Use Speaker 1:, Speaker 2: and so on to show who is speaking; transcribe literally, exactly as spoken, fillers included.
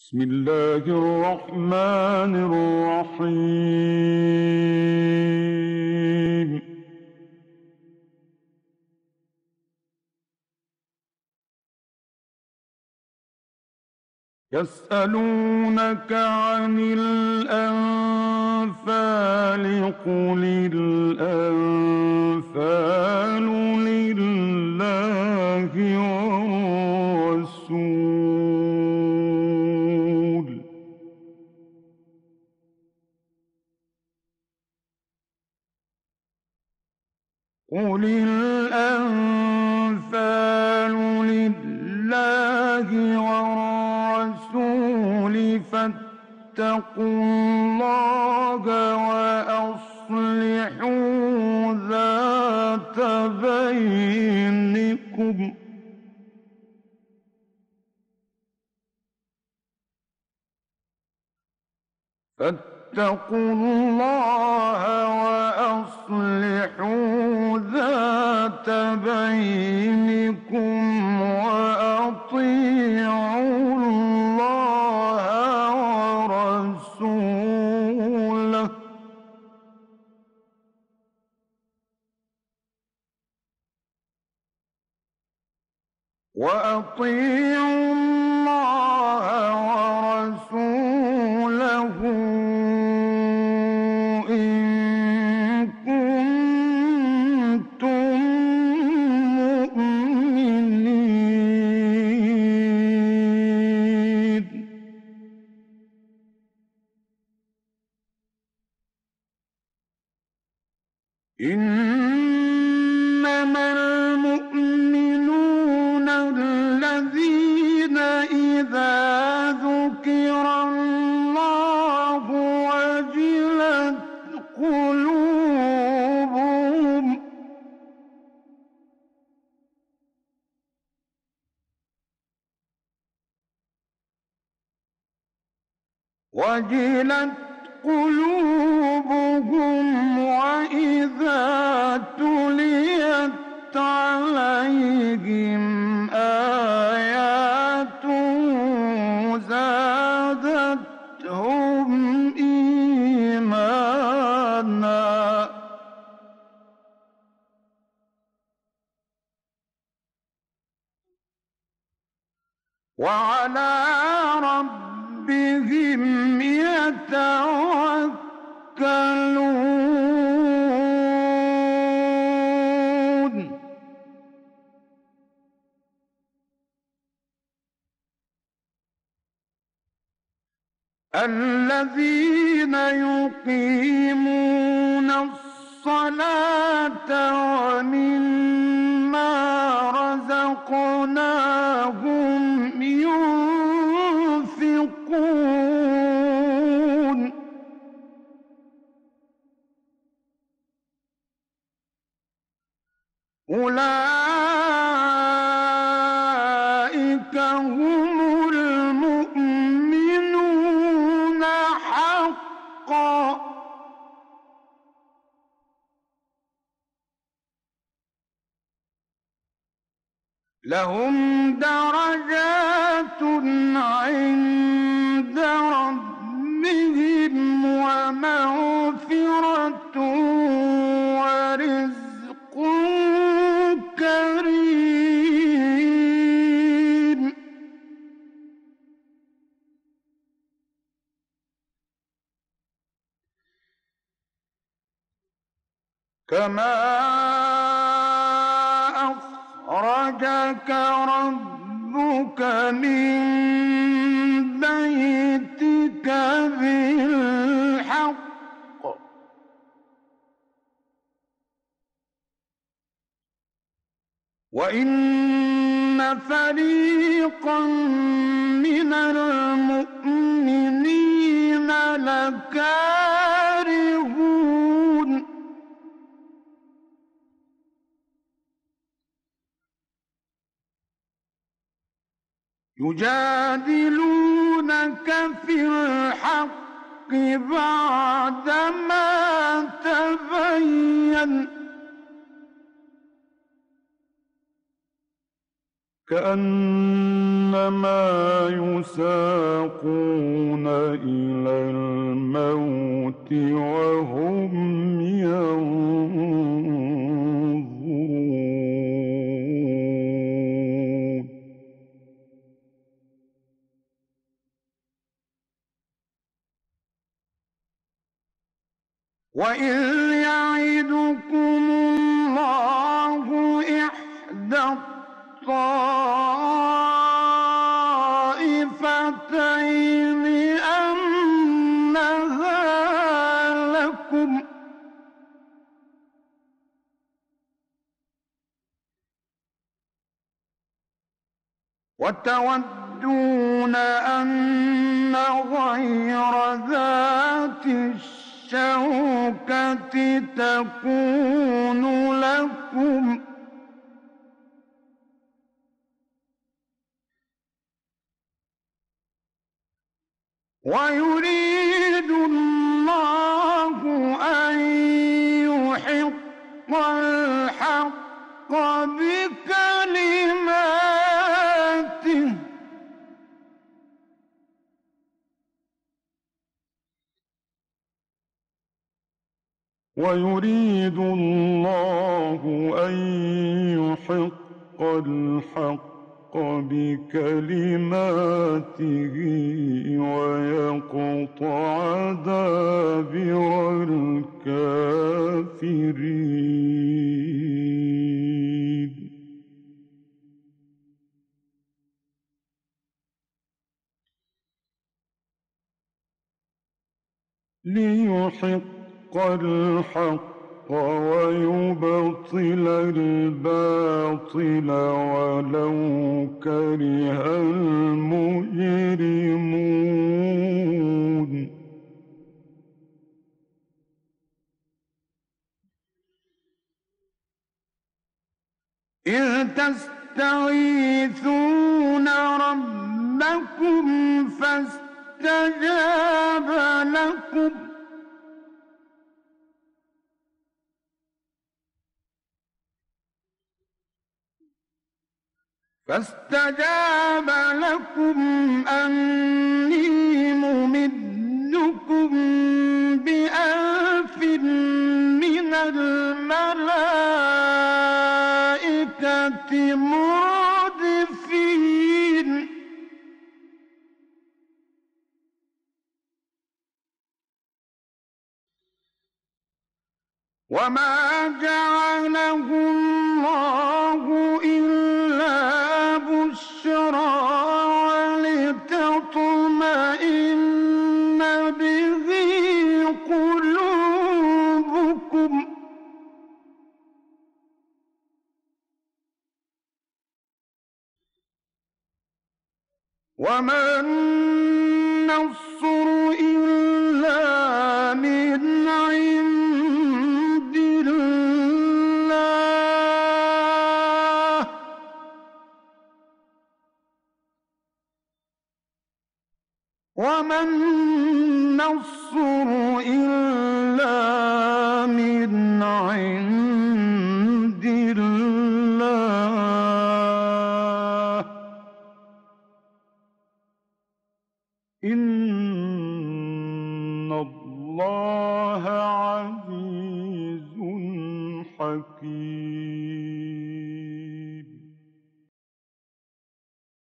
Speaker 1: بسم الله الرحمن الرحيم. يسألونك عن الأنفال قل الأنفال لله والرسول قل الأنفال لله والرسول فاتقوا الله وأصلحوا ذات بينكم فاتقوا الله وأصلحوا ذات بينكم وأطيعوا الله ورسوله وأطيعوا الله ورسوله إن كنتم مؤمنين. إنما المؤمنون الذين إذا ذكر الله وجلت قلوبهم وجلت قلوبهم وإذا تليت عليهم آياته زادتهم إيمانا وعلى ربهم يتوكلون. الذين يقيمون الصلاة ومما رزقناهم ينفقون أولئك هم المؤمنون حقا لهم درجات عند ربهم ومغفرة ورزق كريم. كما أخرجك ربك من بيتك بالحق وإن فريقا من المؤمنين لكارهون. يجادلونك في الحق بعدما تبين كأنما يساقون إلى الموت وهم ينظرون. وإذ يعدكم الله إحدى الطائفتين أنها لكم وتودون أن غير ذات الشوكة تكون لكم ويريد الله أن يحق الحق بكلماته ويريد الله أن يحق الحق بكلماته ويقطع دابر الكافرين. ليحق الحق ويبطل الباطل ولو كره المجرمون. إذ تستغيثون ربكم فاستجاب لكم فاستجاب لكم أني ممدكم بألف من الملائكة مردفين. وما جعله الله إلا بشرى ولتطمئن به قلوبكم وما النصر إلا من عند الله وما النصر إلا من عند الله إن